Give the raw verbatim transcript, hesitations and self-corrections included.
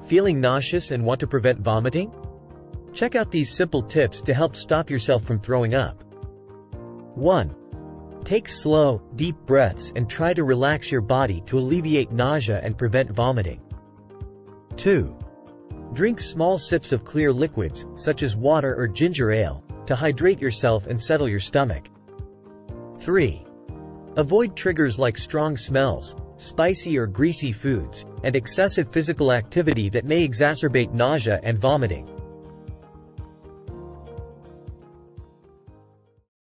Feeling nauseous and want to prevent vomiting? Check out these simple tips to help stop yourself from throwing up. one. Take slow, deep breaths and try to relax your body to alleviate nausea and prevent vomiting. two. Drink small sips of clear liquids, such as water or ginger ale, to hydrate yourself and settle your stomach. three. Avoid triggers like strong smells, spicy or greasy foods, and excessive physical activity that may exacerbate nausea and vomiting.